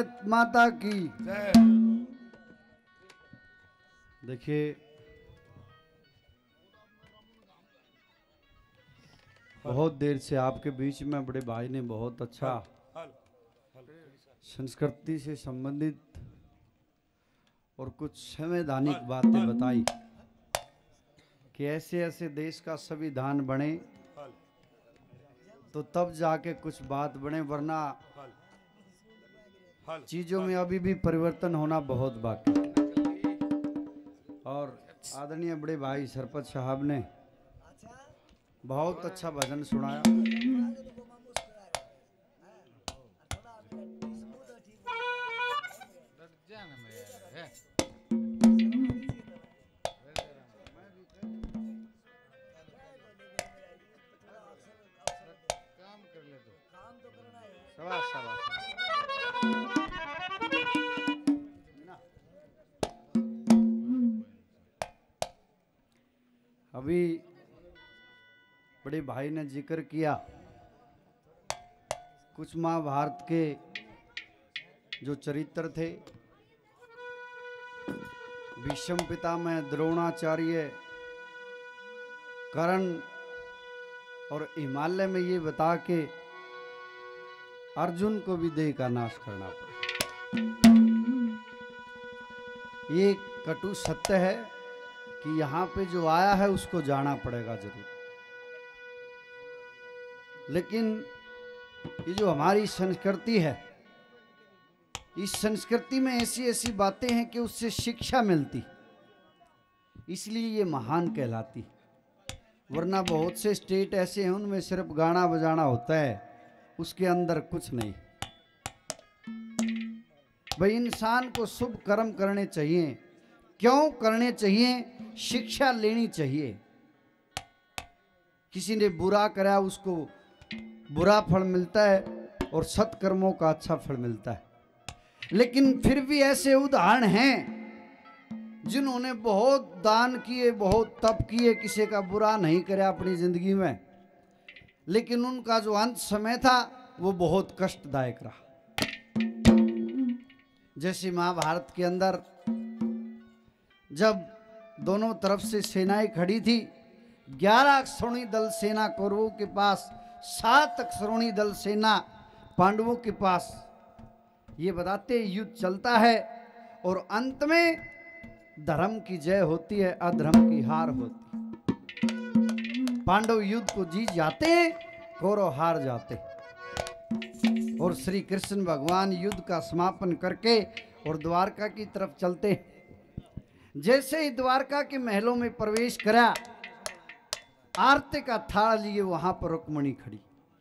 भारत माता की जय। देखिए, बहुत देर से आपके बीच में बड़े भाई ने बहुत अच्छा संस्कृति से संबंधित और कुछ संवैधानिक बातें बताई कि ऐसे ऐसे देश का संविधान बने तो तब जाके कुछ बात बने, वरना चीजों में अभी भी परिवर्तन होना बहुत बाकी। और आदरणीय बड़े भाई सरपंच साहब ने बहुत अच्छा भजन सुनाया। शाबाश शाबाश। अभी बड़े भाई ने जिक्र किया कुछ महाभारत के जो चरित्र थे, भीष्म पितामह, द्रोणाचार्य, कर्ण, और हिमालय में ये बता के अर्जुन को भी देह का नाश करना पड़ा। ये कटु सत्य है कि यहाँ पे जो आया है उसको जाना पड़ेगा जरूर। लेकिन ये जो हमारी संस्कृति है, इस संस्कृति में ऐसी ऐसी बातें हैं कि उससे शिक्षा मिलती, इसलिए ये महान कहलाती। वरना बहुत से स्टेट ऐसे हैं उनमें सिर्फ गाना बजाना होता है, उसके अंदर कुछ नहीं। भाई इंसान को शुभ कर्म करने चाहिए। क्यों करने चाहिए? शिक्षा लेनी चाहिए। किसी ने बुरा करा उसको बुरा फल मिलता है और सत्कर्मों का अच्छा फल मिलता है। लेकिन फिर भी ऐसे उदाहरण हैं जिन्होंने बहुत दान किए, बहुत तप किए, किसी का बुरा नहीं करा अपनी जिंदगी में, लेकिन उनका जो अंत समय था वो बहुत कष्टदायक रहा। जैसे महाभारत के अंदर जब दोनों तरफ से सेनाएं खड़ी थी, 11 अक्षौणी दल सेना कौरवों के पास, 7 अक्षौणी दल सेना पांडवों के पास, ये बताते युद्ध चलता है और अंत में धर्म की जय होती है, अधर्म की हार होती। पांडव युद्ध को जीत जाते हैं, कौरव हार जाते। और श्री कृष्ण भगवान युद्ध का समापन करके और द्वारका की तरफ चलते। जैसे ही द्वारका के महलों में प्रवेश करा, आरती का थाल लिए वहां पर रुक्मिणी खड़ी।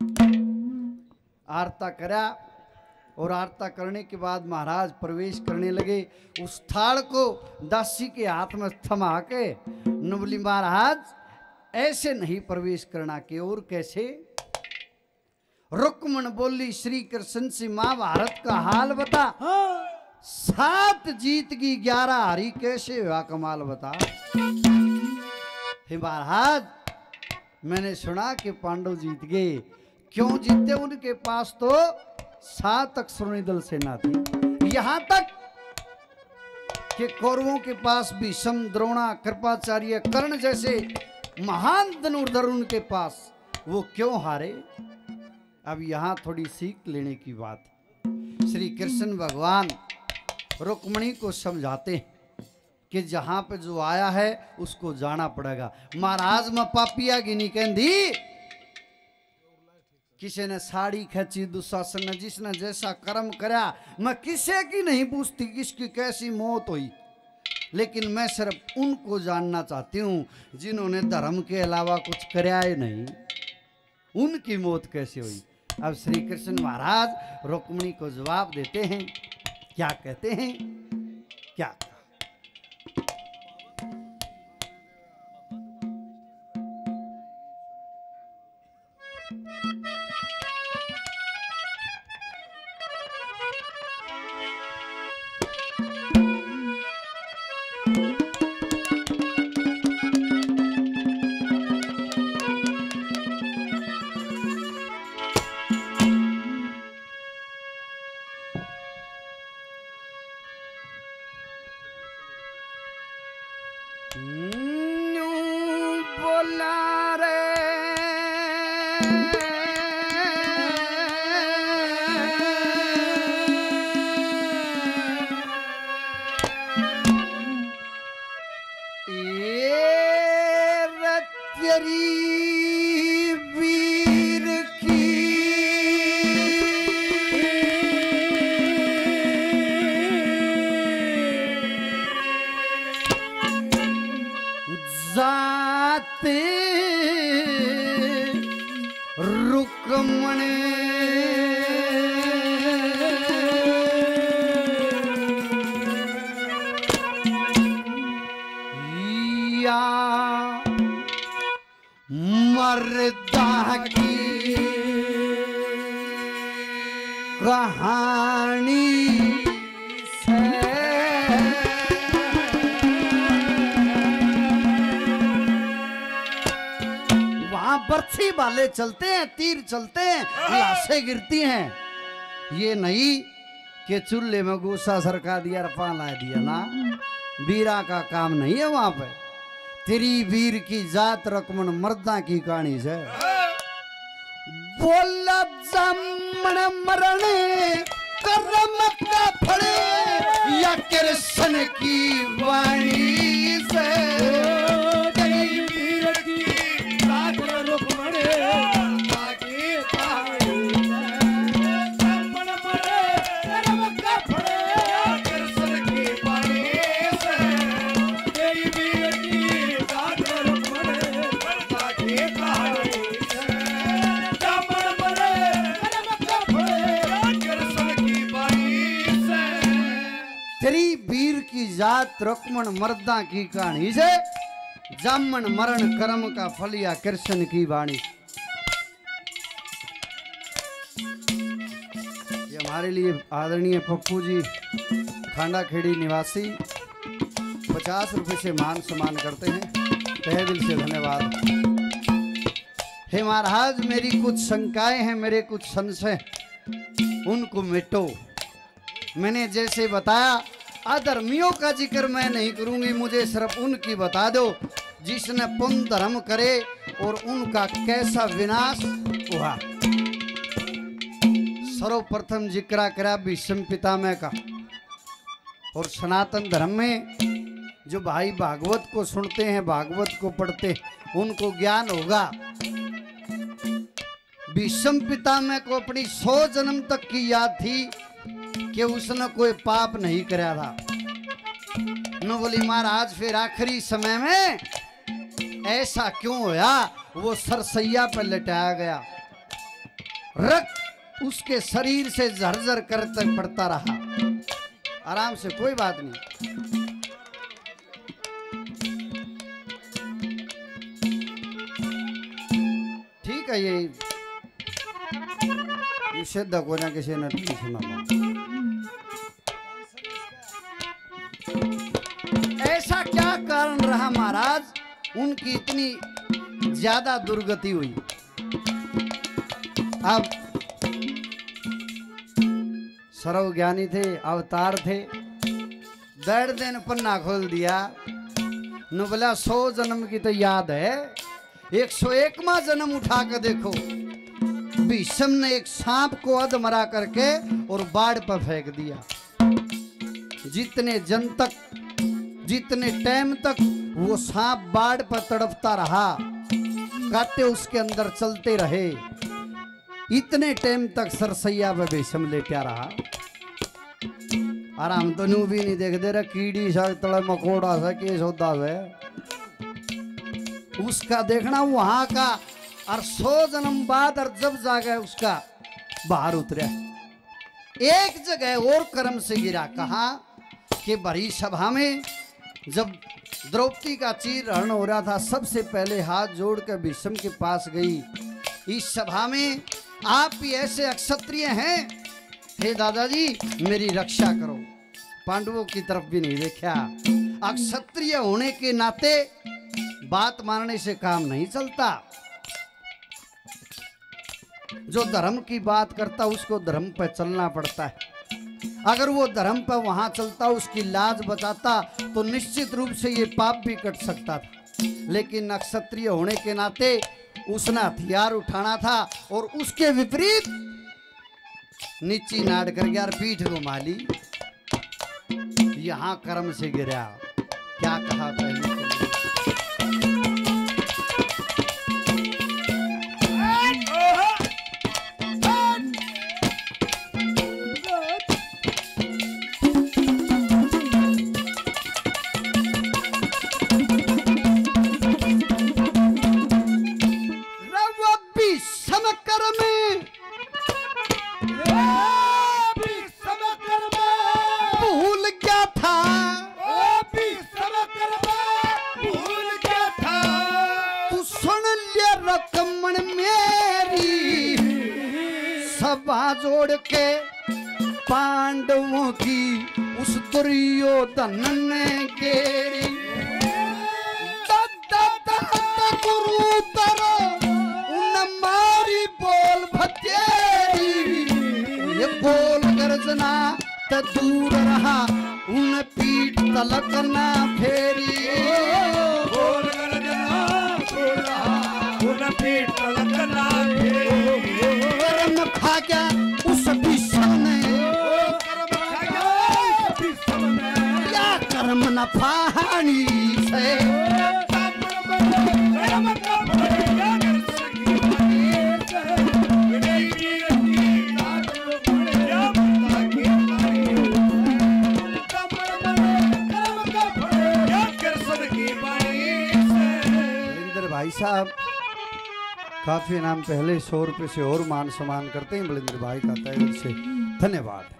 आरता करा और आरता करने के बाद महाराज प्रवेश करने लगे। उस थाल को दासी के हाथ में थमा के नवली महाराज ऐसे नहीं प्रवेश करना के और कैसे? रुक्मण बोली श्री कृष्ण से महाभारत का हाल बता। 7 जीत की 11 हारी, कैसे हुआ कमाल बता। हे महाराज, मैंने सुना कि पांडव जीत गए। क्यों जीते? उनके पास तो 7 अक्षौणी दल सेना थी। यहां तक कि कौरवों के पास भीष्म, द्रोणा, कृपाचार्य, कर्ण जैसे महान धनुर्धर उनके पास, वो क्यों हारे? अब यहां थोड़ी सीख लेने की बात। श्री कृष्ण भगवान रुक्मिणी को समझाते हैं कि जहां पे जो आया है उसको जाना पड़ेगा। महाराज में पापिया गिनी कहती, किसी ने साड़ी खींची, दुशासन ने जिसने जैसा कर्म करा, मैं किसी की नहीं पूछती किसकी कैसी मौत हुई, लेकिन मैं सिर्फ उनको जानना चाहती हूं जिन्होंने धर्म के अलावा कुछ कराया ही नहीं, उनकी मौत कैसे हुई। अब श्री कृष्ण महाराज रुक्मिणी को जवाब देते हैं। क्या कहते हैं? क्या? बोला रे वीर की जाते रुकमण या मर्दा की कहानी से वहां बरछी वाले चलते हैं, तीर चलते हैं, लाशें गिरती हैं। ये नहीं कि चूल्हे में गुस्सा सरका दिया, रफा ला दिया ना। वीरा का काम नहीं है वहां पे। तेरी वीर की जात रकमन मर्दा की कहानी से बोला जामन मरने करम का फड़े या कृष्ण की वाणी से तेरी वीर की जात रकमन आगे कहानी से जामन मरने करम का फड़े या कृष्ण की वाणी से तेरी वीर की तेरी वीर की जात रुक्मण मर्दा की कहानी से जामन मरण कर्म का फल या कृष्ण की वाणी। ये हमारे लिए आदरणीय पप्पू जी खांडा खेड़ी निवासी 50 रुपए से मान सम्मान करते हैं। तहे दिल से धन्यवाद। हे महाराज, मेरी कुछ शंकाएं हैं, मेरे कुछ संशय, उनको मिटो। मैंने जैसे बताया अधर्मियों का जिक्र मैं नहीं करूंगी, मुझे सिर्फ उनकी बता दो जिसने पुण्य धर्म करे और उनका कैसा विनाश हुआ। सर्वप्रथम जिक्र करा भीष्म पितामह का। और सनातन धर्म में जो भाई भागवत को सुनते हैं, भागवत को पढ़ते, उनको ज्ञान होगा। भीष्म पितामह को अपनी 100 जन्म तक की याद थी कि उसने कोई पाप नहीं कराया था। न बोली महाराज फिर आखिरी समय में ऐसा क्यों होया? वो सरसैया पर लटाया गया, रक्त उसके शरीर से झरझर करते पड़ता रहा। आराम से, कोई बात नहीं। ठीक है, ये सिद्ध को ना किसी ने सुना। ऐसा क्या कारण रहा महाराज उनकी इतनी ज्यादा दुर्गति हुई? अब सर्वज्ञानी थे, अवतार थे, दर्द दिन पन्ना खोल दिया। न बोला 100 जन्म की तो याद है, 101वां जन्म उठा कर देखो। भीष्म ने एक सांप को अधमरा करके और बाढ़ पर फेंक दिया। जितने जन तक, जितने टाइम तक वो सांप बाढ़ पर तड़पता रहा, कांटे उसके अंदर चलते रहे, इतने टाइम तक सरसैया पे भीष्म लेटा रहा। आराम तो नू भी नहीं देख दे रहा, कीड़ी सा तले मकोड़ा सा केस होता है उसका देखना वहां का। और 100 जन्म बाद और जब जागा उसका बाहर उतरा। एक जगह और कर्म से गिरा। कहा कि बड़ी सभा में जब द्रौपदी का चीरहरण हो रहा था, सबसे पहले हाथ जोड़कर भीष्म के पास गई। इस सभा में आप भी ऐसे अक्षत्रिय हैं, हे दादाजी मेरी रक्षा करो। पांडवों की तरफ भी नहीं देखा। अक्षत्रिय होने के नाते बात मानने से काम नहीं चलता। जो धर्म की बात करता उसको धर्म पर चलना पड़ता है। अगर वो धर्म पर वहां चलता, उसकी लाज बचाता, तो निश्चित रूप से ये पाप भी कट सकता था। लेकिन क्षत्रिय होने के नाते उसने हथियार उठाना था और उसके विपरीत नीची नाड़ कर गया और पीठ घुमा ली। यहां कर्म से गिरा। क्या कहा पहले जोड़ के पांडवों की उस दुर्योधन ने घेरी। गुरु तरो उन मारी बोल भतेरी, ये बोल गर्जना त दूर रहा उन पीठ तलक ना फेरी। बोल गर्जना दूर रहा उन पीठ तलक ना फेरी। कर्म खा गया उस भीष्म ने, या कर्म न फानी से। भाई साहब काफी नाम पहले 100 रुपये से और मान सम्मान करते हैं। बलिंद्र भाई का तहे दिल से धन्यवाद।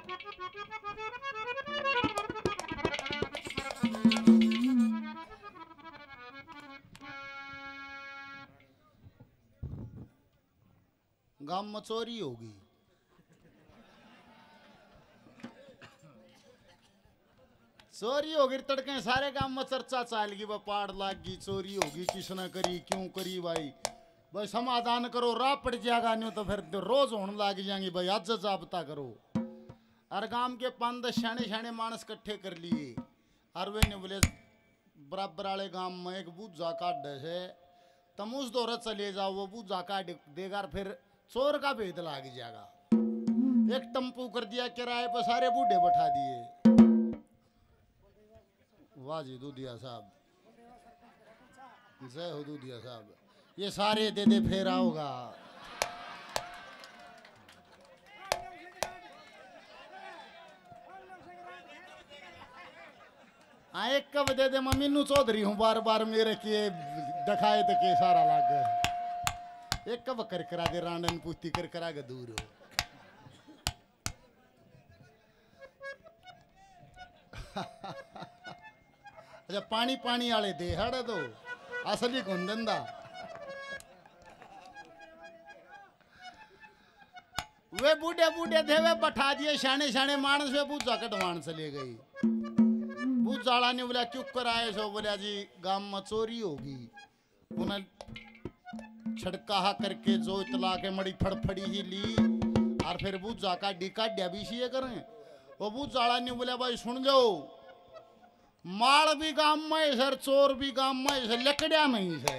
गांव में चोरी होगी, चोरी होगी तड़के सारे गांव में चर्चा चालेगी, वह पाड़ लागी, चोरी होगी, किसने करी, क्यों करी भाई। भाई समाधान करो, राह पड़ जाएगा, नहीं तो फिर रोज होने लग जाएंगी भाई। आज जाबता करो। और गांव के 5-10 शाने शाने मानस इकट्ठे कर लिए और वे ने बोले बराबर वाले गांव में एक बूझा काट है, तुम उस दौरे चले जाओ, वो बूझा काट देगा, फिर चोर का भेद लाग जाएगा। एक टम्पू कर दिया किराए पर, सारे बूढ़े बैठा दिए। वाह जी दूधिया साहब, जय हो दूधिया साहब। ये सारे दे दे फेरा होगा। एक कब दे दे मैं मीनू चौधरी हूँ, बार बार मेरे किए दिखाए तो के सारा लाग गए। एक कब कर करा दे रांडन पुस्ती कर करा के दूर हो। अच्छा पानी पानी वाले दे हड़ दो, असली कौन धंधा। वे बूढ़े बूढ़े थे, वे बैठा दिए शाने शाने मानस, वे बूझा कटवान चले गई। बूझाड़ा ने बोला क्यों कराए सो, बोला जी गांव में चोरी होगी। उन्हें छड़काहा करके जो इतला के मड़ी फड़फड़ी ही ली और फिर बूझा का डिका डैबी सी करें। वो बूझाड़ा ने बोला भाई सुन जाओ, माल भी गांव में सर, चोर भी गांव में सर, लकड़िया नहीं से।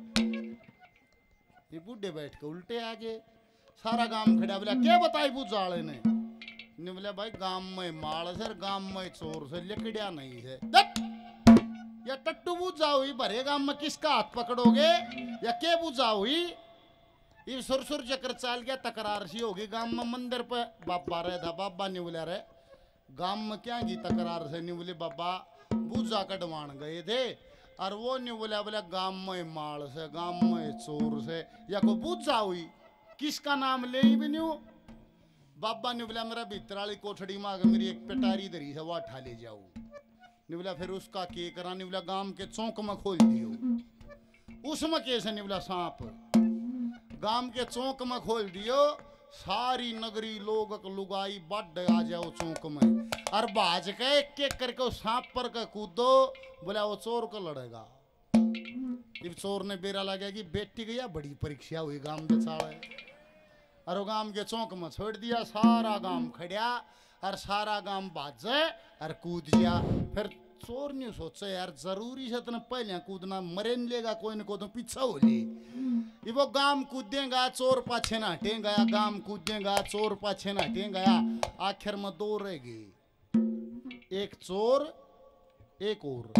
ये बूढ़े बैठ के उल्टे आगे, सारा गांव खड़ा। बोला क्या बताई बूझाड़े ने? बोला भाई गांव में माल सर, गांव में चोर से, लकड़िया नहीं है। या टट्टू बूझा हुई भरे गांव में किसका हाथ पकड़ोगे, या के बूझा हुई। ये सुर चक्कर चाल गया, तकरार सी होगी गांव में। मंदिर पे बाबा रहे था, बाबा ने बोला रे गांव में क्या की तकरार से? नहीं बोले बाबा बूझा कटवान गए थे और वो नहीं बोला, बोला गांव में माल से, गांव में चोर से, या को बूझा हुई, किसका नाम ले भी नहीं। बाबा ने बोला मेरा भीतर वाली कोठड़ी में मेरी एक पेटारी धरी है, वो ठा ले जाओ। ने बोला फिर उसका के करा? ने बोला गांव के चौक में खोल दियो। उसमें कैसे? ने बोला सांप। गांव के चौक में खोल दियो, सारी नगरी लोग लुगाई बढ़ आ जाओ चौक में और बाज के एक एक करके उस सांप पर के कूदो। बोला वो चोर को लड़ेगा। जब चोर ने बेरा लगा कि बेटी गया, बड़ी परीक्षा हुई गांव के साले, और गांव के चौक में छोड़ दिया। सारा गांव खड़ा और सारा गांव बाजे और कूद गया। फिर चोर नहीं सोचे यार जरूरी से तने पहले कूदना मरे नहीं लेगा कोई न कोई तो पीछा हो ली। ये वो गांव कूदेगा चोर पाछे ना हटेगा, गांव कूदेगा चोर पाछे ना हटेगा, आखिर में दो रह गए, एक चोर एक और।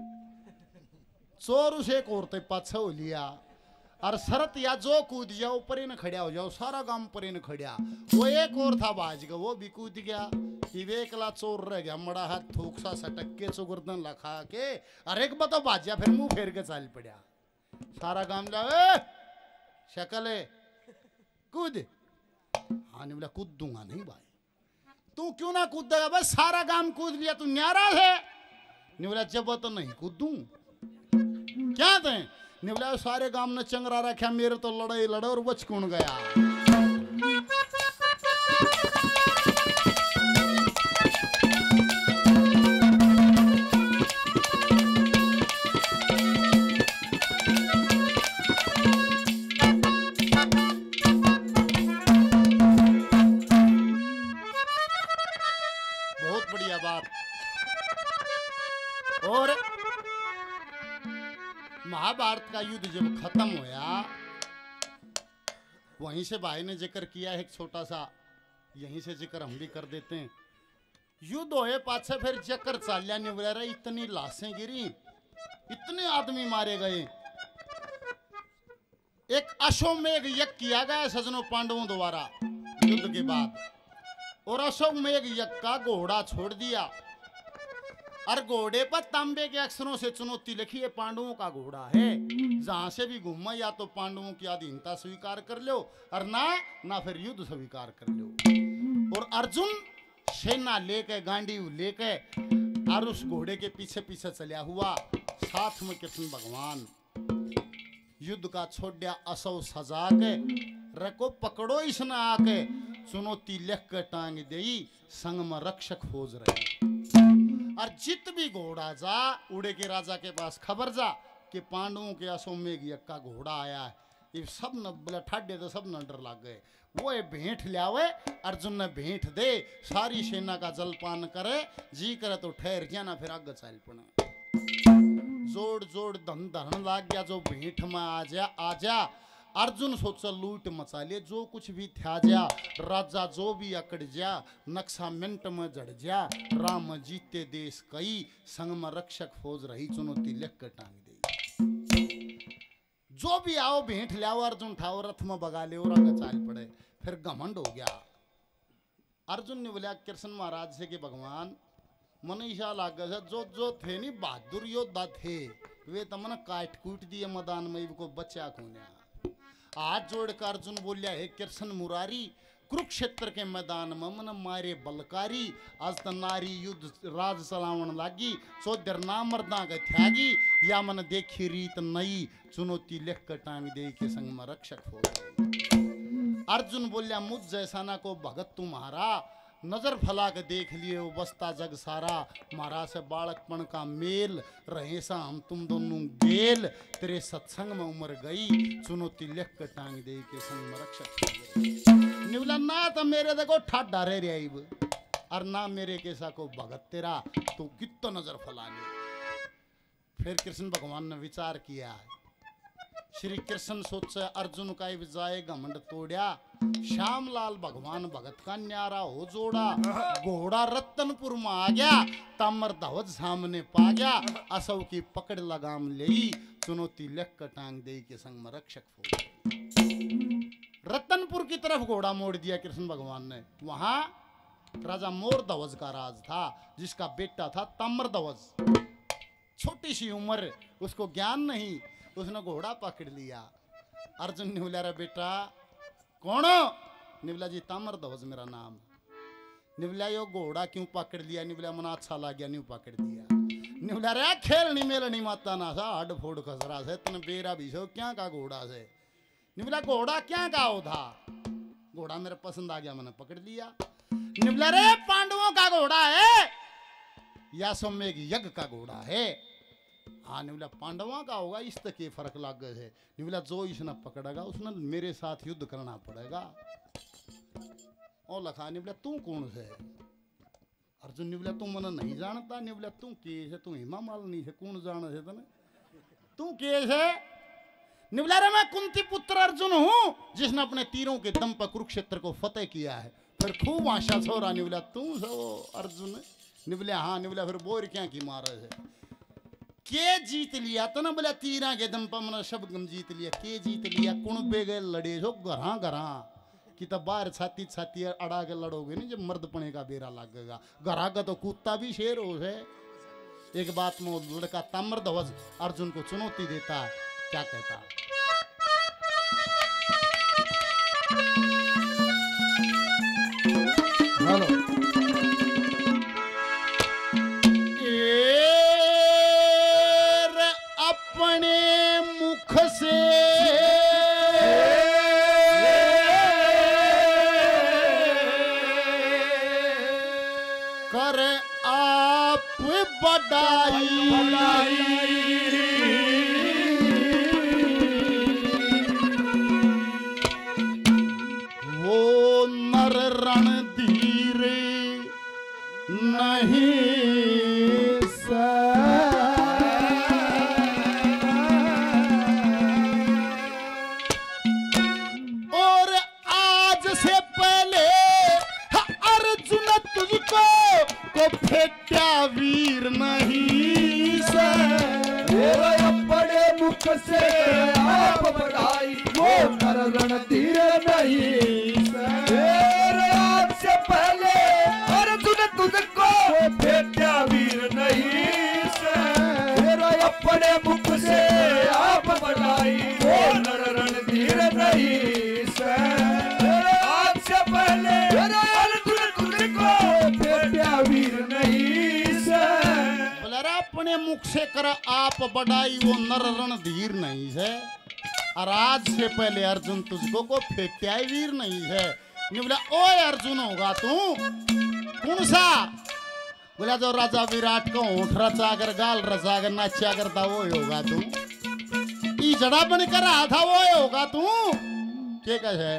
चोर उसे एक और पाछा हो लिया और शरत या जो कूद जाओ परे न खड़ा हो जाओ, सारा गांव परे न खड़ा। वो एक और था बाज का, वो भी कूद गया। एकला चोर रह गया, मड़ा हाथ थूक सा सटक के चुगर्दन लखा के अरे एक बता बाजा, फिर मुंह फेर के चाल पड़ा। सारा गांव जा शक्ल है कूद। हाँ ने बोला कूद दूंगा नहीं भाई। तू क्यों ना कूदेगा भाई, सारा गांव कूद लिया, तू न्यारा है। ने बोला जब तो नहीं कूदूं क्या थे। ने बोला सारे गांव ने चंगरा रखा, मेरे तो लड़ाई लड़े और बच कौन गया। बहुत बढ़िया बात। और महाभारत का युद्ध जब खत्म होया, वहीं से भाई ने जिक्र किया है एक छोटा सा, यहीं से जिक्र हम भी कर देते हैं। युद्ध होए पाछे फिर चक्कर चालिया नहीं बोला रहा, इतनी लाशें गिरी, इतने आदमी मारे गए। एक अश्वमेघ यज्ञ किया गया सजनों पांडवों द्वारा युद्ध के बाद, और अश्वमेघ यज्ञ का घोड़ा छोड़ दिया और घोड़े पर तांबे के अक्षरों से चुनौती लिखी है, पांडवों का घोड़ा है, जहां से भी घूमा या तो पांडवों की अधीनता स्वीकार कर लो और ना फिर युद्ध स्वीकार कर लो। और अर्जुन सेना लेके गांडीव लेके और उस घोड़े के पीछे पीछे चलिया हुआ, साथ में कृष्ण भगवान। युद्ध का छोड़िया असव सजा के रखो पकड़ो इसने आके, चुनौती लिख के टांग दे, संग में रक्षक खोज रहे। और जित भी घोड़ा जा उड़े के राजा के पास खबर जा कि पांडवों के अश्वमेघ यज्ञ का घोड़ा आया है। ये सब न बोला ठाडे तो सब न डर लग गए। वो ये भेंट लियावे, अर्जुन ने भेंट दे, सारी सेना का जलपान करे, जी करे तो ठहर गया ना फिर आगे चल पड़े। जोड़ जोड़ धन धरन लाग गया, जो भेंट में आ जा। अर्जुन सोचा लूट मचा ले, जो कुछ भी था जा, राजा जो भी अकड़ जा, नक्शा मिनट में जड़ जा, राम जीते देश कई, संग में रक्षक फौज रही, चुनौती लिख कर टांग दे। जो भी आओ भेंट लाओ, अर्जुन ठाओ रथ में बगा ले और आगे चाल पड़े। फिर घमंड हो गया। अर्जुन ने बोला कृष्ण महाराज से कि भगवान मनीषा लाग जो जो थे नहीं बहादुर योद्धा थे, वे तमने काट कूट दिए मैदान में, इनको बचा खोने। हाथ जोड़कर अर्जुन बोलिया हे कृष्ण मुरारी, कुरुक्षेत्र के मैदान में मन मारे बलकारी, आज त नारी युद्ध राज चलावन लागी, चौधर ना मर्दा के त्यागी, या मन देखी रीत नई, चुनौती लिख कर टांग दे के संग में रक्षक हो गए। अर्जुन बोलिया मुझ जैसा ना को भगत तुम्हारा, नजर फला के देख लिए वो बसता जग सारा, महाराज से बालकपन का मेल, रहे सा हम तुम दोनों गेल, तेरे सत्संग में उम्र गई, चुनौती लिख कर टांग दे के संग में रक्षक। निवला ना तो मेरे देखो ठाडा रह रही और ना मेरे कैसा को भगत तेरा, तो कितना नजर फला ले। फिर कृष्ण भगवान ने विचार किया, श्री कृष्ण सोचे अर्जुन का विजय घमंड तोड़िया, श्यामलाल भगवान भगत का न्यारा हो जोड़ा, घोड़ा रतनपुर में आ गया, तामर धवज सामने पा गया, असव की पकड़ लगाम ले, चुनौती लिख कर टांग दे के संग में रक्षक हो। रतनपुर की तरफ घोड़ा मोड़ दिया कृष्ण भगवान ने। वहां राजा मोर ध्वज का राज था, जिसका बेटा था ताम्र ध्वज। छोटी सी उम्र, उसको ज्ञान नहीं, उसने घोड़ा पकड़ लिया। अर्जुन ने बोला रे बेटा कौन हो? निवला जी ताम्र ध्वज मेरा नाम। निवला यो घोड़ा क्यों पकड़ लिया? निवला मना अच्छा लग गया, न्यू पकड़ दिया। निवला रे खेलनी मेलनी माता ना सा हड फोड़ खसरा से तन बेरा भी सो क्या का घोड़ा से। निवला घोड़ा क्या का हो था? घोड़ा मेरे पसंद आ गया, मैंने पकड़ लिया। निवला रे पांडवों का घोड़ा है या अश्वमेघ यज्ञ का घोड़ा है? हाँ निवला पांडवों का होगा, इस तक ये फर्क लग गए है। निवला जो इसने पकड़ेगा उसने मेरे साथ युद्ध करना पड़ेगा। और लखा निवला तू कौन से? अर्जुन ने बोला तू मन नहीं जानता, ने बोला तू के है, तू हेमा मालिनी है, कौन जान है तने, तू के है? ने बोला रे मैं कुंती पुत्र अर्जुन हूँ जिसने अपने तीरों के दम पर कुरुक्षेत्र को फतेह किया है। फिर खूब आशा छोरा। ने बोला तू सो अर्जुन? ने बोला हाँ। ने बोला फिर बोर क्या की मारा है, के जीत लिया? तो ना बोला तीरा के दम पर मैंने सब गम जीत लिया। के जीत लिया? कुणबे गए लड़े जो घरा घरा कि तब बाहर छाती छाती अड़ा के लड़ोगे नहीं, जब मर्द पने का बेरा लगेगा। घरा का तो कुत्ता भी शेर हो है। एक बात में लड़का ताम्रध्वज अर्जुन को चुनौती देता, क्या कहता? हेलो अपने मुख से कर आप बड़ाई, वो नर रणधीर नहीं और आज से पहले अर्जुन तुझको को फेंटा वीर नहीं से। अपने मुख से आप बढ़ाई वो नर रणधीर नहीं से। आज से पहले अर्जुन तुझको फेंटा वीर नहीं से। अपने मुख से आप बढ़ाई वो नर रणधीर नहीं से। आज से पहले अर्जुन तुझको फेंटा वीर नहीं से। अपने मुख से कर आप बढ़ाई वो नर रणधीर नहीं है। और आज से पहले अर्जुन तुझको को फेंटा वीर नहीं है। ने बोला ओए अर्जुन होगा तू? कौन सा? बोला जो राजा विराट को होठ रचा कर गाल रचा कर नाचा करता वो होगा तू। ई जड़ा बन कर रहा था वो होगा तू। क्या कहे?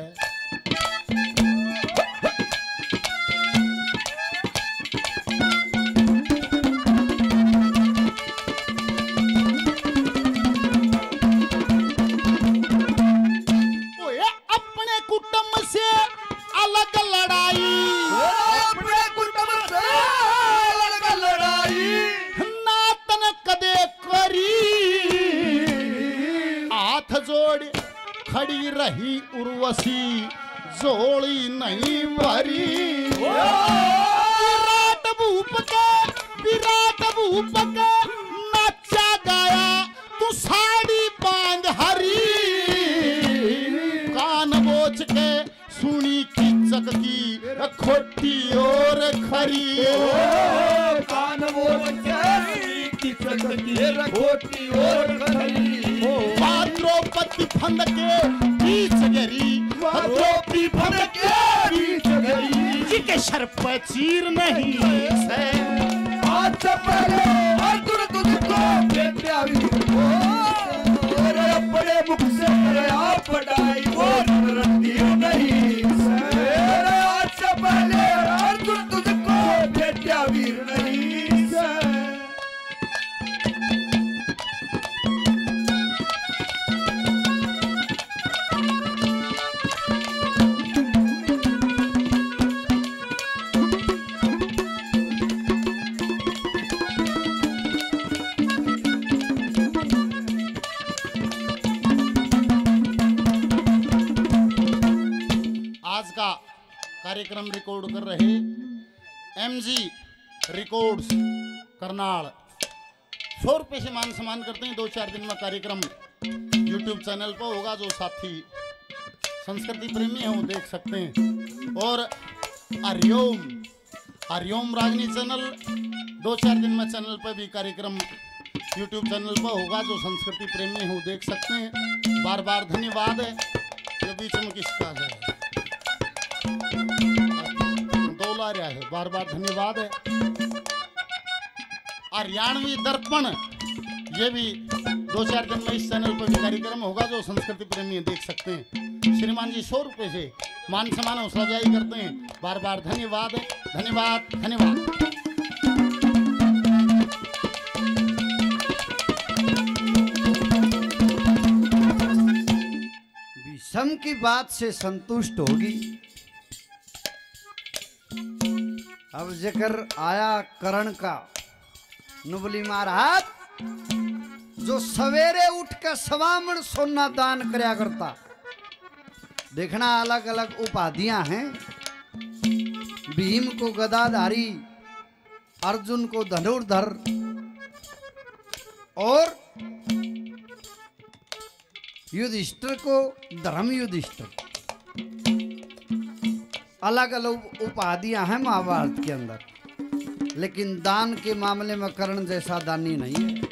खड़ी रही उर्वशी जोड़ी नहीं भरी। विराट भूप के नाचा गाया तू साड़ी बांध हरी। कान बोच के सुनी किचक की खोटी और खरी। कान बोच के किचक की खोटी और खरी। द्रौपदी फंद के बीच गिरी। द्रौपदी फंद के बीच गिरी। जी के सर पर चीर नहीं है। आज से पहले अर्जुन तुझको फेंटा वीर नहीं। अपने मुख से आप बढ़ाई वो नर रणधीर नहीं है। आज से पहले अर्जुन तुझको फेंटा वीर नहीं है। कार्यक्रम रिकॉर्ड कर रहे एमजी रिकॉर्ड्स करनाल 100 रुपये से मान सम्मान करते हैं। 2-4 दिन में कार्यक्रम यूट्यूब चैनल पर होगा। जो साथी संस्कृति प्रेमी हैं वो देख सकते हैं। और हरिओम रागनी चैनल 2-4 दिन में चैनल पर भी कार्यक्रम यूट्यूब चैनल पर होगा। जो संस्कृति प्रेमी हैं वो देख सकते हैं। बार बार धन्यवाद है। जो बीच में किसका है रहा है, बार बार धन्यवाद है। हरियाणवी दर्पण ये भी 2-4 दिन में इस चैनल पर भी कार्यक्रम होगा। जो संस्कृति प्रेमी देख सकते हैं। श्रीमान जी 100 रुपये से मान सम्मान हौसला अफजाई करते हैं। बार बार धन्यवाद है। धन्यवाद धन्यवाद। धर्म की बात से संतुष्ट होगी। अब जिक्र आया करण का। नुबली महाराज जो सवेरे उठ कर सवामण सोना दान करया करता। देखना अलग अलग उपाधियां हैं। भीम को गदाधारी, अर्जुन को धनुर्धर और युधिष्ठिर को धर्म युधिष्ठिर। अलग अलग उपाधियां हैं महाभारत के अंदर, लेकिन दान के मामले में कर्ण जैसा दानी नहीं है।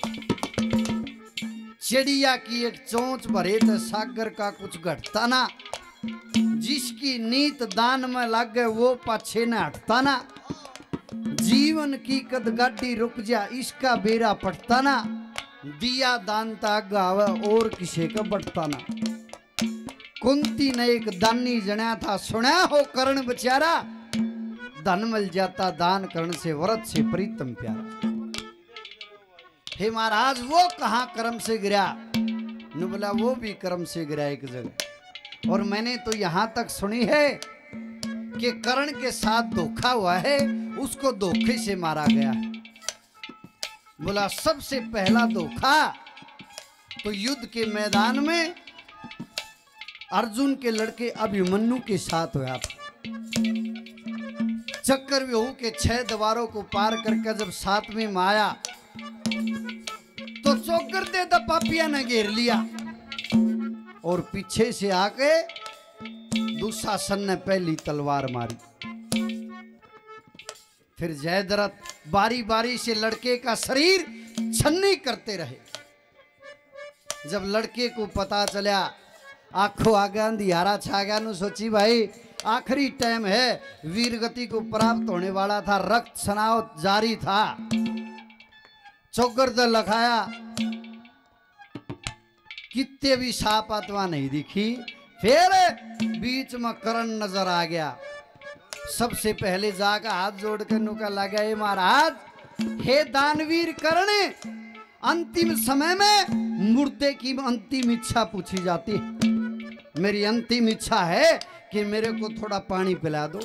चिड़िया की एक चोंच भरे तो सागर का कुछ घटता ना। जिसकी नीत दान में लग गए वो पाछे न हटता ना। जीवन की कद गाड़ी रुक जा इसका बेरा पटता ना। दिया दानता गाव और किसे का बटता ना। कुंती ने एक दानी जणा था, सुना हो कर्ण बेचारा। धन मिल जाता दान कर्ण से, व्रत से प्रीतम प्यारा। हे महाराज वो कहाँ कर्म से गिरा? ने बोला वो भी कर्म से गिरा एक जगह। और मैंने तो यहां तक सुनी है कि कर्ण के साथ धोखा हुआ है, उसको धोखे से मारा गया है। बोला सबसे पहला धोखा तो युद्ध के मैदान में अर्जुन के लड़के अभिमन्यु के साथ हुआ था। चक्रव्यूह के 6 दीवारों को पार करके जब 7वें में आया तो चौकर दे द पापिया ने घेर लिया और पीछे से आके दुशासन ने पहली तलवार मारी। फिर जयद्रथ बारी बारी से लड़के का शरीर छन्नी करते रहे। जब लड़के को पता चला, आंखों आगे अंधियारा छा गया, नु सोची भाई आखिरी टाइम है, वीर गति को प्राप्त होने वाला था, रक्त स्नाव जारी था। चौगर्द लखाया, कितने भी साप आत्मा नहीं दिखी। फिर बीच में कर्ण नजर आ गया। सबसे पहले जाकर हाथ जोड़ कर नुका लगा, महाराज हे दानवीर कर्ण, अंतिम समय में मुर्दे की अंतिम इच्छा पूछी जाती है। मेरी अंतिम इच्छा है कि मेरे को थोड़ा पानी पिला दो।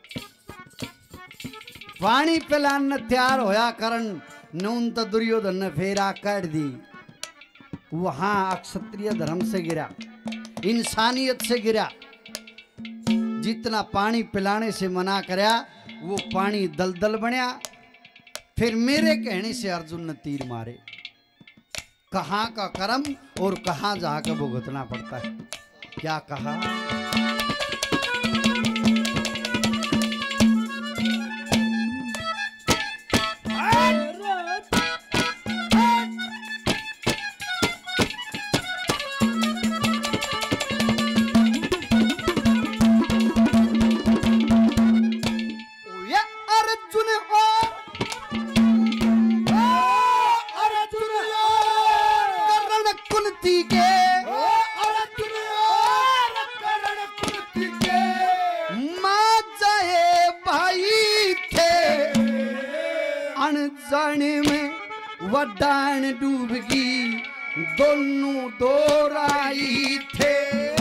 पानी पिलाने तैयार होया कर्ण, नून तो दुर्योधन ने फेरा काट दी। वहां अक्षत्रिय धर्म से गिरा, इंसानियत से गिरा। जितना पानी पिलाने से मना करया वो पानी दलदल बनया। फिर मेरे कहने से अर्जुन ने तीर मारे। कहां का कर्म और कहां जाकर भुगतना पड़ता है। क्या कहा? जाने में वडान डूबगी, दोनों दोराई थे।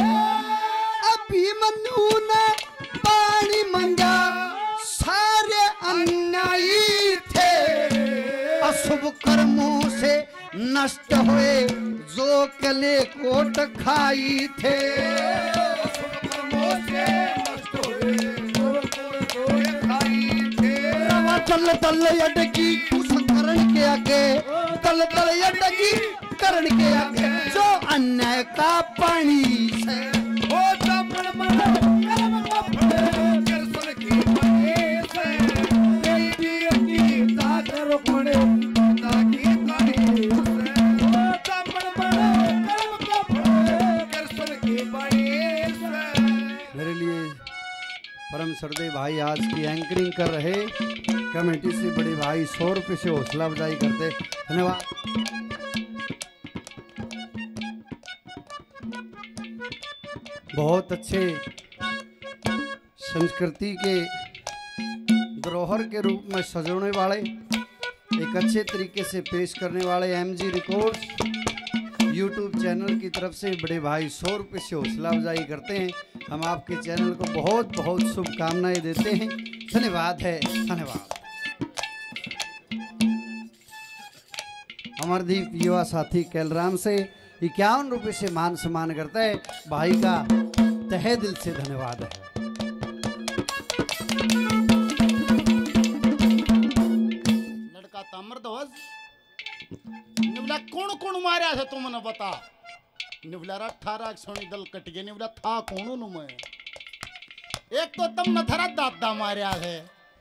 अभिमन्यु ने पानी मंगा, सारे अन्यायी थे। अशुभ कर्मों से नष्ट हुए जो कले कोट खाई थे। अशुभ कर्मों से नष्ट हुए जो कोट खाई थे। तल तल अटकी उस करण के आगे, तल तल अटकी करण के आगे, जो अन्याय का पानी से ओ दमन मन कर्म का फल करसन की पानी से। देवी दातर कोणे ताकी तानी से, ओ दमन मन कर्म का फल करसन की पानी से। मेरे लिए परम श्रद्धेय भाई आज की एंकरिंग कर रहे कमेटी से बड़े भाई 100 रुपये से हौसला अफजाई करते, धन्यवाद। बहुत अच्छे संस्कृति के धरोहर के रूप में सजाने वाले, एक अच्छे तरीके से पेश करने वाले एमजी रिकॉर्ड्स YouTube चैनल की तरफ से बड़े भाई 100 रुपये से हौसला अफजाई करते हैं। हम आपके चैनल को बहुत बहुत शुभकामनाएं देते हैं। धन्यवाद है, धन्यवाद। अमरदीप युवा साथी कैलराम से 51 रुपये से मान सम्मान करता है। भाई का तहे दिल से धन्यवाद है। लड़का तामर ध्वज निवला कौन कौन मारा है तुमने बता। निवला 18 सोनी दल कट गए। निवला था कौन नु मैं। एक तो तुमने थारा दादा मारिया है,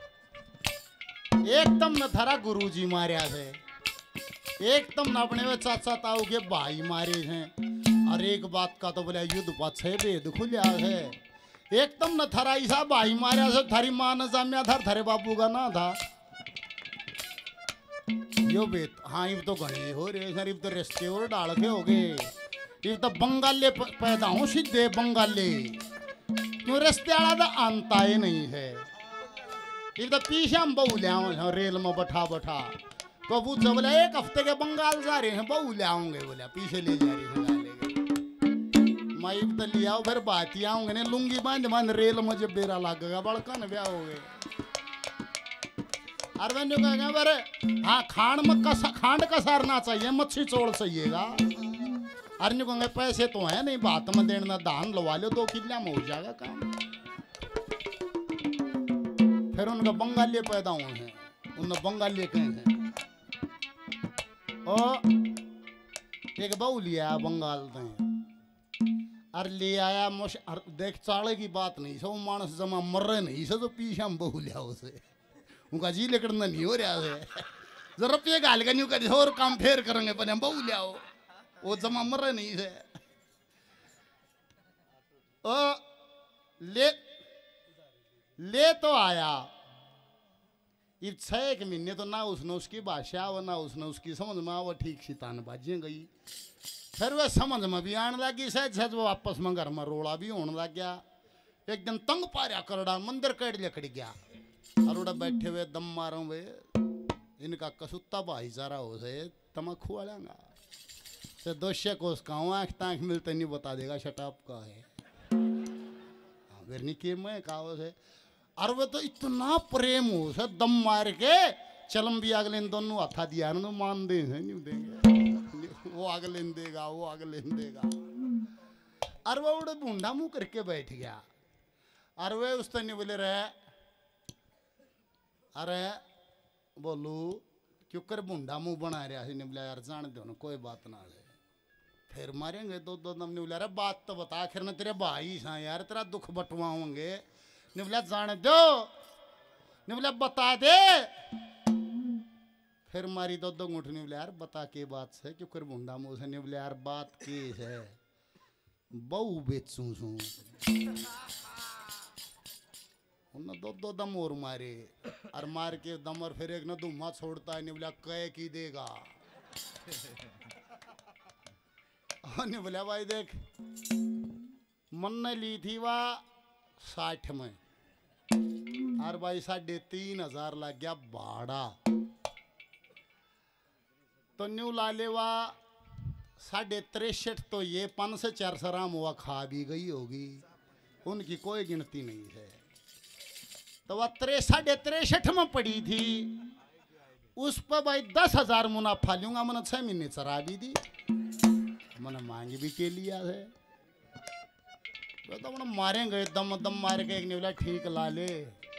एक तुमने थारा गुरुजी मारिया है, एक तुमने अपने वे चाचा ताऊ के भाई मारे हैं, और एक बात का तो बोला युद्ध पाछे भेद खुलिया है। एक तुमने थारा ऐसा भाई मारिया से थारी मां ने जामिया था, थारे बापू का ना था यो बेत। हाँ इब तो घने हो रहे हैं, इब तो रिश्ते और डाल के हो गए। इब तो बंगाले पैदा हो सीधे बंगाले, क्यों रिश्ते वाला तो अंता ही नहीं है। इब तो पीछे हम बहु ले रेल में बैठा बैठा कबू जब बोला 1 हफ्ते के बंगाल जा रहे हैं, बहु ले आऊंगे बोला पीछे ले जा रहे हैं। मैं इब तो लिया फिर बात ही आऊंगे ने लुंगी बांध बांध रेल में जब बेरा लगेगा बड़का न ब्याह हो गए। अरविंद कहेंगे बारे हाँ खांड कसारना चाहिए, मच्छी चोड़ चाहिएगा। अरविंद कहेंगे पैसे तो है नहीं, बात में देना धान लवा लो 2 किलो में हो जाएगा काम। फिर उनका बंगाली पैदा हुए हैं, उन्हें बंगाली कहे हैं। और एक बहू लिया बंगाल में और ले आया देख चाले की बात नहीं, सब मानस जमा मर रहे नहीं से तो पीछे हम बहू लिया उसे उनका जी लेकर नहीं हो रहा है। जरा रुपये गाल का न्यू कर और काम फेर करेंगे पर हम बहू लिया वो जमा मर रहे नहीं से। ओ ले तो आया ये 6 महीने तो ना उसने उसकी भाषा और ना उसने उसकी समझ में वो ठीक सी तान बाजियाँ गई। फिर वह समझ में भी आने लगी सहज सहज वो आपस में घर में रोड़ा भी होने लग गया। एक दिन तंग पारिया करड़ा मंदिर कट लकड़ गया और उड़ा बैठे हुए दम मारो वे इनका कसुत्ता भाईचारा हो से तमखू वालेगा तो दोष्य को उसका आँख ताँख मिलते नहीं बता देगा शटाप का है फिर नहीं के मैं कहा से। और वे तो इतना प्रेम हो से दम मार के चलम भी अगले इन दोनों हथा दिया ना मान दे नहीं देंगे वो अगले देगा वो अगले देगा। और वो उड़े बूंदा मुँह करके बैठ गया और वे उस तरह बोले रहे अरे बोलू क्यों कर बूंदा मुँह बना रहा है। बोला यार जान दो ना कोई बात ना है फिर मारेंगे 2-2 दम। ने बोला अरे बात तो बता आखिर ना तेरे भाई सा यार तेरा दुख बटवाओगे। ने बोला जाने दो। ने बोला बता दे। फिर मारी 2-2 घूंट। ने बोला यार बता के बात से क्यों कर बूंदा मुँह से। ने बोला यार बात के है बहु बेचू सू। उन्हें 2-2 दम और मारे और मार के दम और फिर एक ना धुम्मा छोड़ता है। ने बोला कह की देगा। ने बोला भाई देख मन ने ली थी वह 60 में और भाई 3,500 लग गया भाड़ा। तो न्यू ला ले वा 63.5 तो ये 5 से 4 सराम हुआ खा भी गई होगी उनकी कोई गिनती नहीं है। तो वह 63.5 में पड़ी थी उस पर भाई 10,000 मुनाफा लूंगा। मैंने 6 महीने चरा भी दी मैंने मांग भी के लिया है। तो मैंने मारेंगे दम दम मार के। एक ने बोला ठीक ला ले।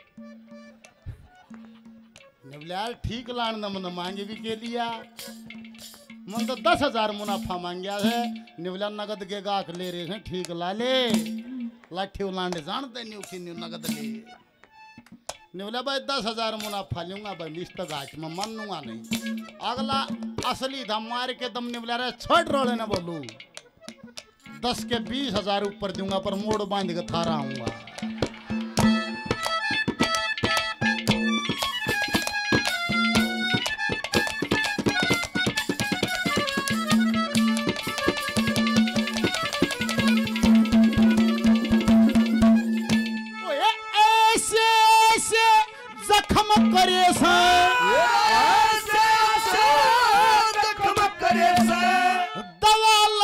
ने बोला यार ठीक लाने मैंने मांग भी के लिया। मैंने तो 10,000 मुनाफा मांगया है। ने बोला नगद के गाक ले रहे हैं ठीक ला ले। लाठी उलांडे जानते नहीं उखी नगद ले। ने बोला भाई 10,000 मुनाफा लूंगा भाई मिस तो गाछ में मानूंगा नहीं। अगला असली था मार के दम। ने बोला अरे छोड़ रोले ना बोलू 10 के 20,000 ऊपर दूंगा पर मोड़ बांध के थारा आऊंगा। करे दवा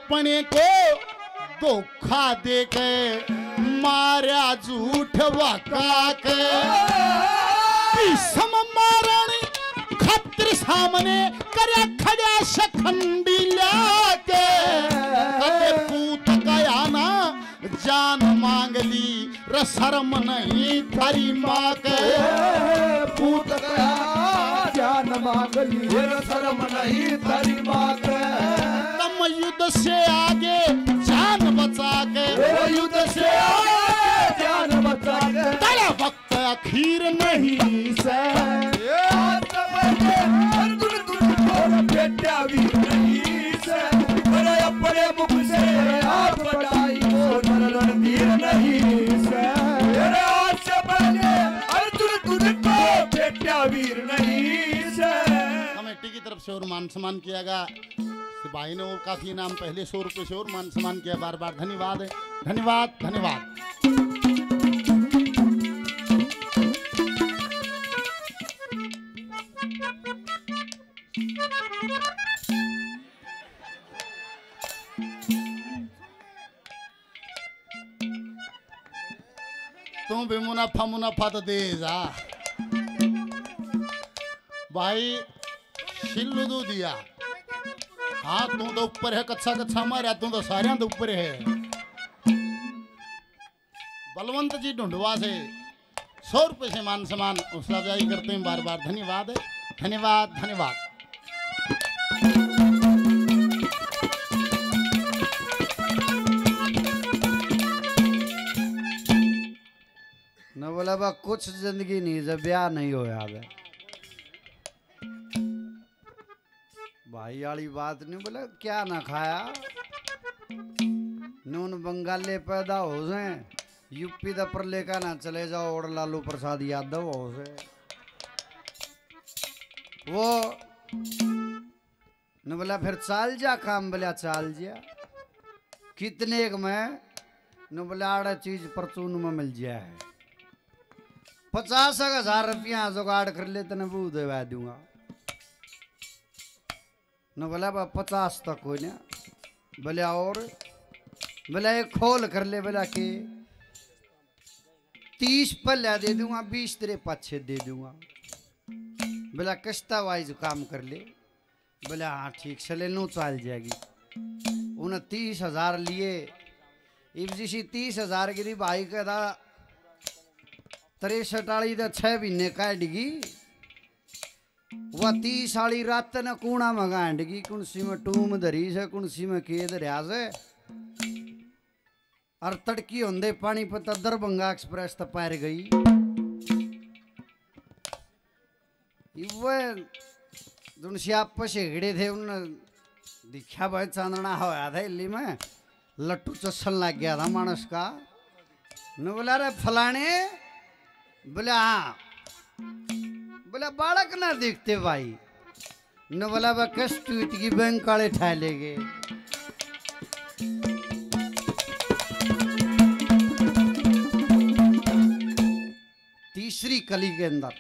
अपने को धोखा दे के मारा झूठ वका के भीष्म महाराणी खत्र सामने करे खड़ा शखंडी लाके कदे पूत गया ना जान मांग ली रसरम नहीं थारी माँ के पूत गया जान मांग ली रसरम नहीं थारी माँ के तम युद्ध से आगे जान बचा के युद्ध से आगे जान बचा के तेरा वक्त अखीर नहीं से अर्जुन तुझको बेटा भी नहीं से अरे अपने मुख से आप बताई वो रणधीर नहीं से अरे आज से पहले अर्जुन तुझको बेटा वीर नहीं से। कमेटी की तरफ से और मान सम्मान किया गया सिपाही ने वो काफी नाम पहले 100 रुपये से और मान सम्मान किया बार बार धन्यवाद है धन्यवाद धन्यवाद। तुम भी मुनाफा तो दे जा भाई शिल्लू दू दिया हाँ तू तो ऊपर है कच्चा मारा तू तो सारे तो ऊपर है। बलवंत जी ढूंढवा से 100 रुपये से मान सम्मान हौसला अफजाई करते हैं बार बार धन्यवाद धन्यवाद धन्यवाद। न बोला बा कुछ जिंदगी नहीं जब ब्याह नहीं होया बे भाई वाली बात नहीं बोला क्या ना खाया नून बंगाले पैदा हो जाए यूपी दा पर लेकर ना चले जाओ और लालू प्रसाद यादव हो से वो न बोला फिर चाल जा काम बोला चाल जा कितने में न बोला आड़ा चीज परचून में मिल जाए है 50,000 रुपया जुगाड़ कर ले तने वो देवा दूंगा न बोला 50 तक हो ना बोले और बोला एक खोल कर ले बोला के 30 पल्ला दे दूंगा 20 तेरे पाछे दे दूंगा बोला कस्ता वाइज काम कर ले बोला हाँ ठीक चले नो चल जाएगी उन्हें 30,000 लिए इब जिसी 30,000 गिरी भाई का था 63 वाली तो 6 महीने का डिगी वह 30 वाली रात न कूड़ा मंगा डिगी कुणसी में टूम धरी से कुणसी में के धरिया से और तड़की होंदे पानी पता दरभंगा एक्सप्रेस तक पैर गई वह दुनसी आप पछेगड़े थे उन दिखा भाई चांदना होया था इल्ली में लट्टू चसन लग गया था मानस का न बोला रे फलाने बोला हाँ बोला बालक ना देखते भाई न बोला वह कस ट्वीट की बैंक वाले ठा लेंगे तीसरी कली के अंदर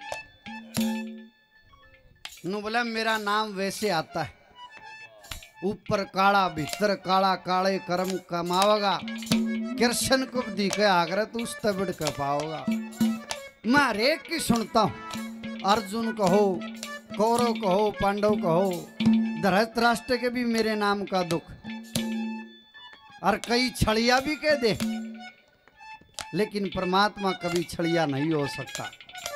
न बोला मेरा नाम वैसे आता है ऊपर काला भीतर काला काले कर्म कमाओगा कृष्ण को दिखे आकर तू उस तबिड़ कर पाओगा मैं हरेक की सुनता हूँ अर्जुन कहो कौरव कहो पांडव कहो धृतराष्ट्र के भी मेरे नाम का दुख और कई छड़िया भी कह दे लेकिन परमात्मा कभी छड़िया नहीं हो सकता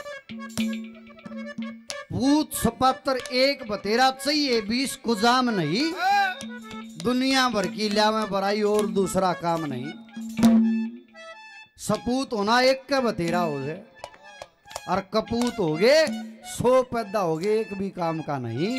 भूत सपात्र एक बतेरा चाहिए 20 कुजाम नहीं दुनिया भर की लावे बराई और दूसरा काम नहीं सपूत होना एक का बतेरा हो जाए और कपूत हो गए 100 पैदा हो गए एक भी काम का नहीं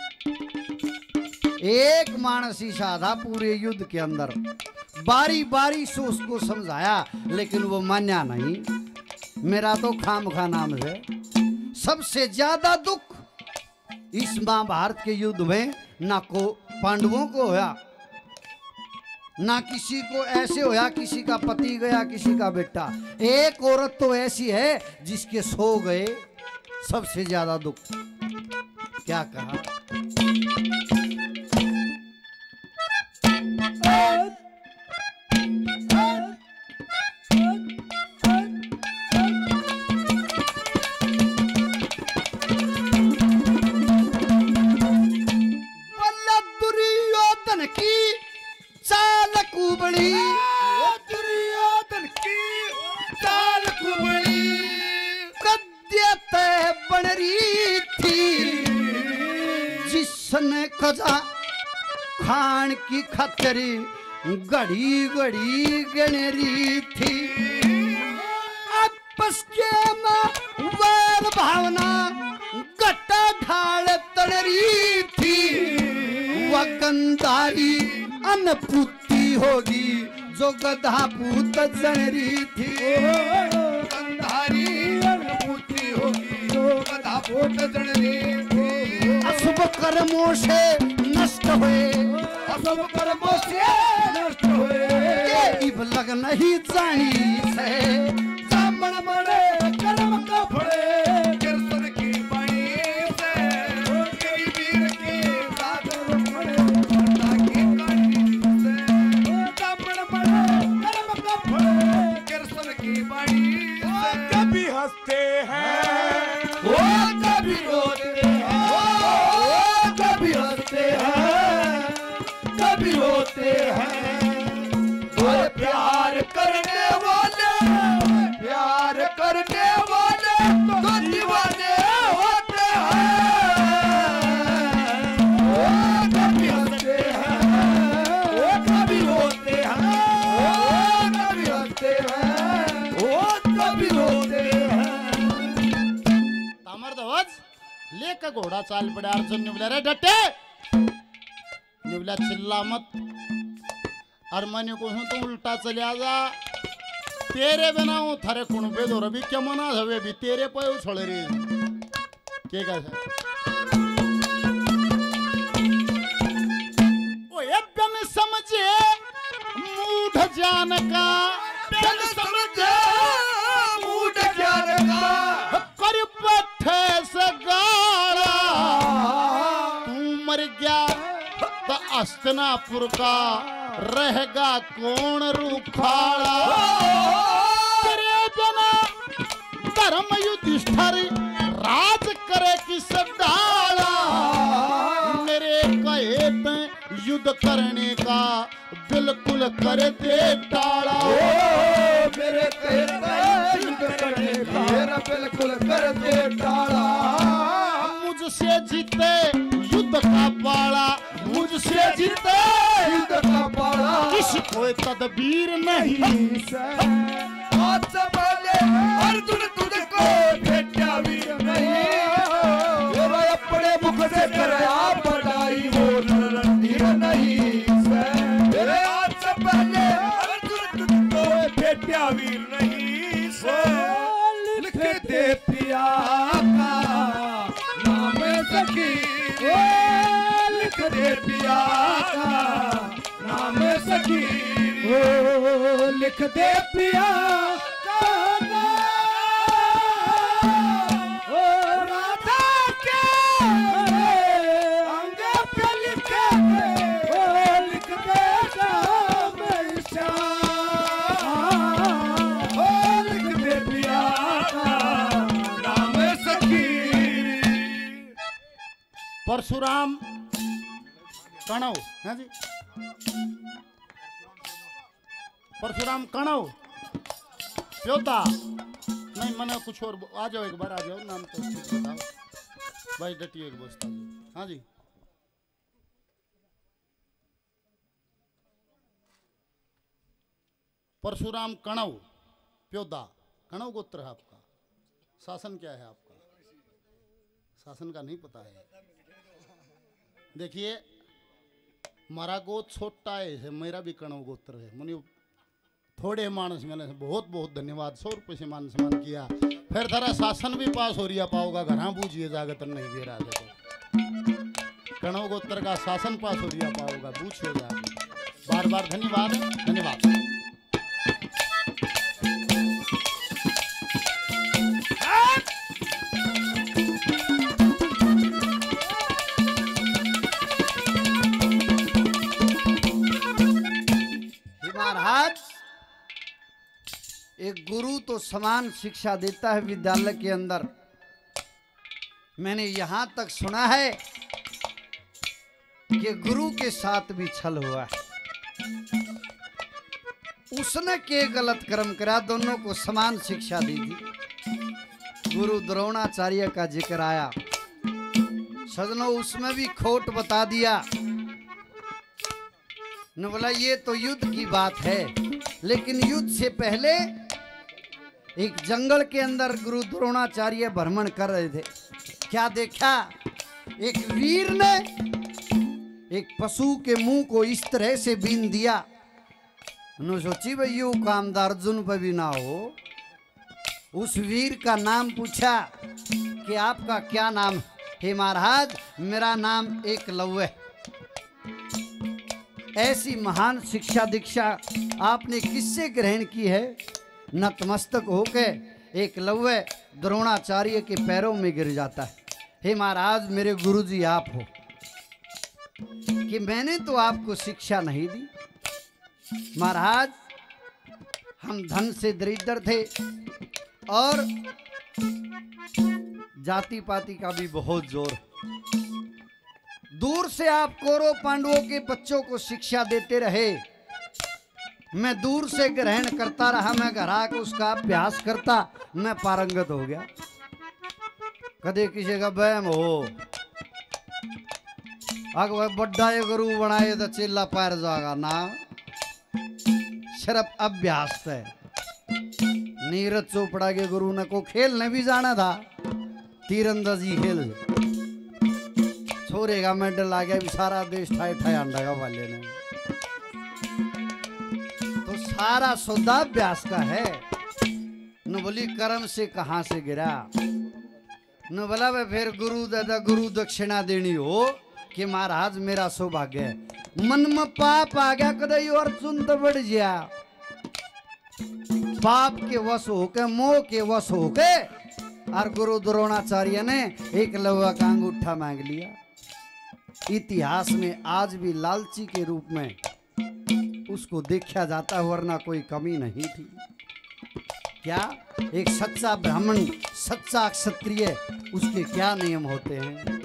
एक मानसी साधा पूरे युद्ध के अंदर बारी बारी से उसको समझाया लेकिन वो मान्या नहीं मेरा तो खामखा नाम है सबसे ज्यादा दुख इस महाभारत के युद्ध में ना को पांडवों को होया ना किसी को ऐसे होया किसी का पति गया किसी का बेटा एक औरत तो ऐसी है जिसके 100 गए सबसे ज्यादा दुख क्या कहा तणरी थी, जिसने कजा खान की खतरी घड़ी घड़ी गणरी थी। आपस के में वैर भावना गट्टा ढाल तणरी थी, वह गंधारी अनपुती होगी जो गधा पूत जनरी थी। गंधारी अनपुती होगी जो गधा पूत जनरी थी। अशुभ कर्मों से नष्ट हुए, अशुभ कर्मों से नष्ट हुए, इब लग नहीं जानी से। ब्राह्मण मरे कर्म का फले, कीर्तन की बाणी से। वीर की साधु मरे माता की कहानी से। ब्राह्मण मरे कर्म का फले, कीर्तन की बाणी से। कभी हंसते हैं वो कभी रोते हैं, कभी हंसते हैं कभी रोते हैं। और प्यार करने वाले, प्यार करने वाले तो दीवाने होते हैं। वो कभी हंसते हैं, वो कभी रोते हैं, वो कभी हंसते हैं, वो कभी रोते हैं। तामर ध्वज लेकर घोड़ा चाल पड़ा। अर्जुन ने बोला, रे डटे, ने बोला चिल्ला मत। और मैंने को तू उल्टा चलिया जा, तेरे बिना हूँ थारे कुणबे दो रवि क्या मना हवे भी तेरे पे उछल रे के कैसे। ओ एकदम समझे मूढ़ जान का, जन समझे मूढ़ ज्ञान का। कर पट्टे से गाड़ा तू मर गया तो अस्तिनापुर का रहेगा कौन रूखाड़ा। तेरे बिना धर्म युधिष्ठिर राज करे किस डाला। मेरे कहे पे युद्ध करने का बिल्कुल कर दे टाड़ा। मेरे कहे युद्ध करने का मेरा बिल्कुल कर दे टाड़ा। मुझसे जीते युद्ध का पाला, मुझसे जीते युद्ध का पाड़ा। किसी कोई तदबीर नहीं। आज से पहले अर्जुन तुझको भेटा भी नहीं। मेरा अपने मुख से कराया पढ़ाई वो रणधीर नहीं। मेरे आज से पहले अर्जुन तुझको भेटा भी नहीं। लिख दे पिया का नाम सखी, लिख दे पिया का नाम सखी। ओ लिख दे पिया का नाम, ओ राधा के अंग पे लिख दे, ओ लिख दे नाम श्याम। ओ लिख दे पिया का नाम सखी। परशुराम कणव, हाँ जी, परशुराम कणव योद्धा नहीं मने कुछ और आ जाओ, एक बार आ जाओ, नाम तो ठीक बताओ भाई, डटिए एक बस्ता। हाँ जी, परशुराम कणव प्योदा, कणव गोत्र है आपका। शासन क्या है आपका? शासन का नहीं पता है। देखिए मारा गोत छोटा है, मेरा भी कणव गोत्र है। मुनि थोड़े मानस मैंने बहुत बहुत धन्यवाद, 100 रुपये से मान सम्मान किया। फिर थारा शासन भी पास हो रिया पाओगा, घर बूझिए जागत नहीं दे रहा देखो। कणव गोत्र का शासन पास हो रिया पाओगा, बूझिए जागत। बार बार धन्यवाद, धन्यवाद। महाराज, एक गुरु तो समान शिक्षा देता है विद्यालय के अंदर। मैंने यहां तक सुना है कि गुरु के साथ भी छल हुआ है। उसने के गलत कर्म करा, दोनों को समान शिक्षा दी थी। गुरु द्रोणाचार्य का जिक्र आया, सजनों उसमें भी खोट बता दिया न। बोला ये तो युद्ध की बात है, लेकिन युद्ध से पहले एक जंगल के अंदर गुरु द्रोणाचार्य भ्रमण कर रहे थे। क्या देखा, एक वीर ने एक पशु के मुंह को इस तरह से बीन दिया। उन्होंने सोची भाई यू काम तो अर्जुन पर भी ना हो। उस वीर का नाम पूछा कि आपका क्या नाम है? महाराज मेरा नाम एकलव्य। ऐसी महान शिक्षा दीक्षा आपने किससे ग्रहण की है? नतमस्तक होके एकलव्य द्रोणाचार्य के पैरों में गिर जाता है। हे महाराज मेरे गुरुजी आप हो, कि मैंने तो आपको शिक्षा नहीं दी। महाराज हम धन से दरिद्र थे और जाति पाति का भी बहुत जोर। दूर से आप कौरव पांडवों के बच्चों को शिक्षा देते रहे, मैं दूर से ग्रहण करता रहा, मैं घर आकर उसका अभ्यास करता, मैं पारंगत हो गया। कदे किसी का वहम हो अगर बड्डा ये गुरु बनाए तो चिल्ला पैर जाएगा ना, सिर्फ अभ्यास है। नीरज चोपड़ा के गुरु ने को खेलने भी जाना था, तीरंदाजी खेल छोरे का मेडल आ गया, भी सारा देश ठाई ठाई अंडा का वाले ने। तो सारा सौदा अभ्यास का है न। बोली कर्म से कहां से गिरा न। बोला वे फिर गुरु दादा गुरु दक्षिणा देनी हो कि महाराज मेरा सौभाग्य है। मन में पाप आ गया कदई और चुन तो बढ़ गया, पाप के वश होके मोह के वश होके और गुरु द्रोणाचार्य ने एकलव्य का अंगूठा मांग लिया। इतिहास में आज भी लालची के रूप में उसको देखा जाता है, वरना कोई कमी नहीं थी। क्या एक सच्चा ब्राह्मण सच्चा क्षत्रिय उसके क्या नियम होते हैं?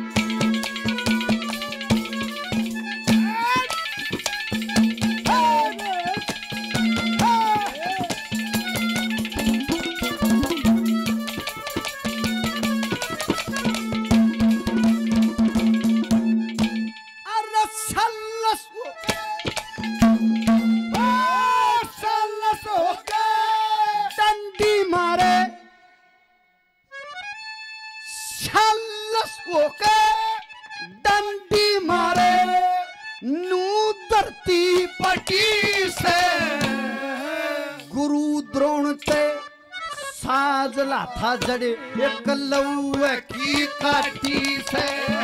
था जड़े एकलव्य की काटी से।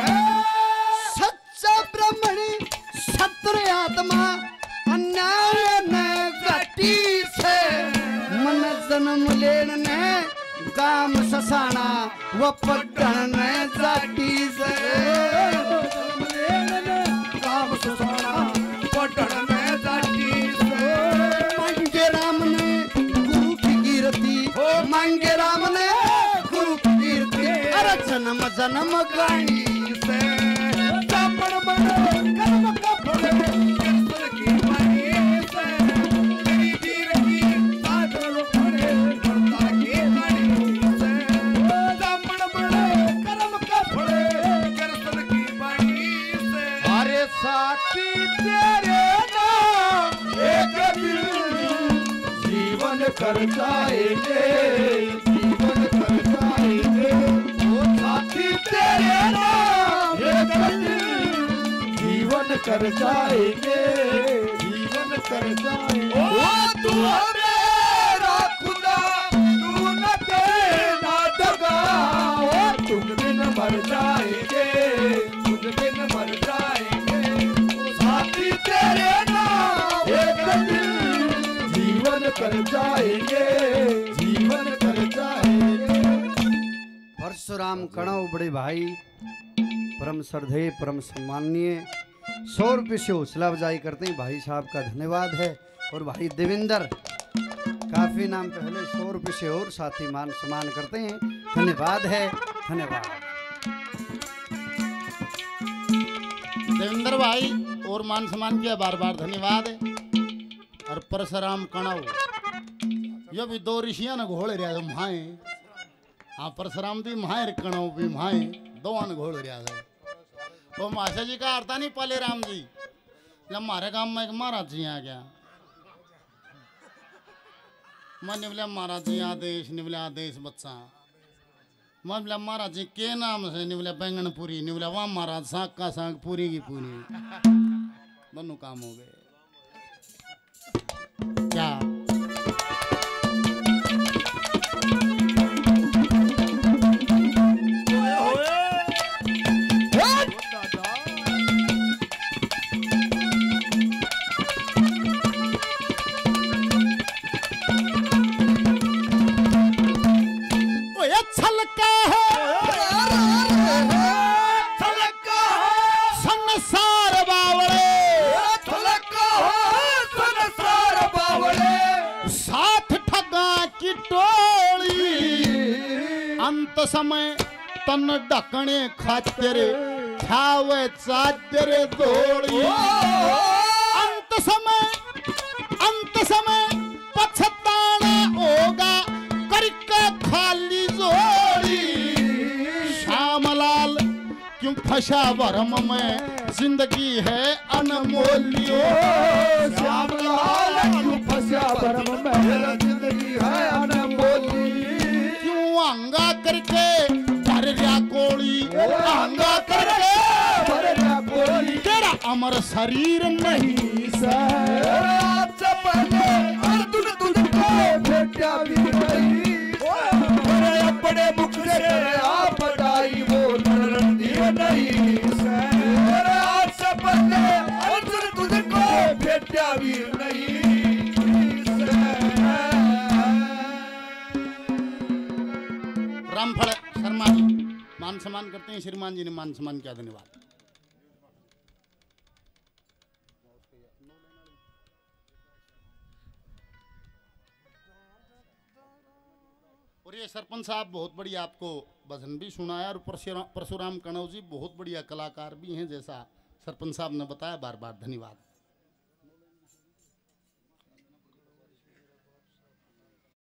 सच्चा ब्राह्मण क्षत्रिय आत्मा अन्याय ने घटी से। मन जन्म लेन ने गाम ससाना व पट्टन ने जाटी से। गाम ससाना पट्टन में जाटी से। मांगे राम ने गुरु की कीर्ति, मांगे राम ने गुरु की कीर्ति। अरे जन्म जन्म गाई से। ब्राह्मण बनो कर्म का फल ईश्वर की वाणी से। तेरी कीर्ति साधन फले कर्ता की वाणी से। ब्राह्मण बनो कर्म का फल ईश्वर की वाणी से। अरे साथी तेरे नाम एक दिन जीवन कर जाएंगे, जीवन कर जाएंगे। वो साथी तेरे नाम एक दिन जीवन कर जाएंगे, जीवन कर जाएंगे। ओ तू मेरा खुदा तू न देना दगा। ओ तुम बिन मर जाएंगे, तुम बिन मर जाएंगे। साथी तेरे नाम एक दिन जीवन कर जाएंगे, जीवन कर जाएंगे। परशुराम कणव बड़े भाई परम श्रद्धेय परम सम्माननीय 100 रुपये से हौसला अफजाई करते हैं, भाई साहब का धन्यवाद है। और भाई देवेंद्र काफी नाम पहले 100 रुपये से और साथी मान सम्मान करते हैं, धन्यवाद है, धन्यवाद। देवेंद्र भाई और मान सम्मान किया बार बार धन्यवाद है। और परशुराम कणव ये भी दो ऋषियां ने घोड़े रहे भाई हाँ परशुराम भी माए कणो भी माए दोन घोड़ रहा है तो माशा जी का अर्था नहीं पाले राम जी जब हमारे गांव में एक महाराज जी आ गया मैं निवले महाराज जी आदेश बच्चा मैं बोला महाराज जी के नाम से निवले बैंगन पूरी निवले वहां महाराज साग का साग पूरी की पूरी दोनों काम हो गए क्या अंत समय तन ढकने खातिर छावे चादर दौड़ी अंत समय पछताना होगा करके खाली जोड़ी श्यामलाल क्यों फंसा भरम में जिंदगी है अनमोल्य श्यामलाल क्यों फंसा भरम में जिंदगी है अनमोल्य अंगा करके भर रहा कोड़ी अंगा करके भर रहा कोड़ी तेरा अमर शरीर नहीं आपसे पहले अर्जुन तुझको भेटा भी नहीं अपने मुख से आप बधाई वो रणधीर नहीं आपसे पहले अर्जुन तुझको भेटा भी नहीं रामफल शर्मा जी मान सम्मान करते हैं श्रीमान जी ने मान सम्मान किया धन्यवाद और ये सरपंच साहब बहुत बढ़िया आपको भजन भी सुनाया और परशुराम कणव जी बहुत बढ़िया कलाकार भी हैं जैसा सरपंच साहब ने बताया बार बार धन्यवाद।